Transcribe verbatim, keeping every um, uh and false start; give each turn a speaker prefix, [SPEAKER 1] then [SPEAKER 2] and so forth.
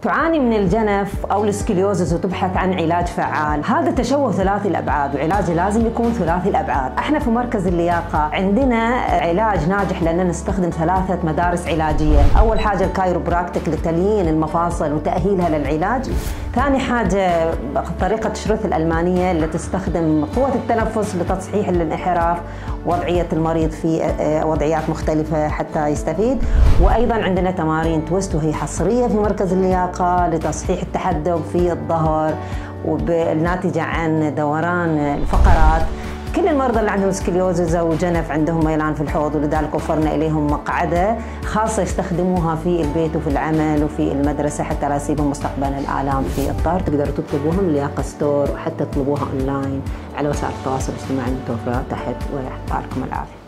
[SPEAKER 1] تعاني من الجنف أو السكليوزز وتبحث عن علاج فعال. هذا تشوه ثلاثي الأبعاد وعلاجه لازم يكون ثلاثي الأبعاد. احنا في مركز اللياقة عندنا علاج ناجح لأننا نستخدم ثلاثة مدارس علاجية. أول حاجة الكايروبراكتيك لتليين المفاصل وتأهيلها للعلاج. ثاني حاجة طريقة الشروث الألمانية اللي تستخدم قوة التنفس لتصحيح الانحراف وضعية المريض في وضعيات مختلفة حتى يستفيد. وأيضا عندنا تمارين تويست وهي حصرية في مركز اللياقة لتصحيح التحدب في الظهر والناتجة عن دوران الفقرات. كل المرضى اللي عندهم سكليوزز أو جنف عندهم ميلان في الحوض، ولذلك وفرنا إليهم مقعدة خاصة يستخدموها في البيت وفي العمل وفي المدرسة حتى لا يصيبهم مستقبلا الآلام في الظهر. تقدروا تطلبوها من لياقة ستور وحتى تطلبوها أونلاين على وسائل التواصل الاجتماعي المتوفرة تحت، ويعطيكم العافية.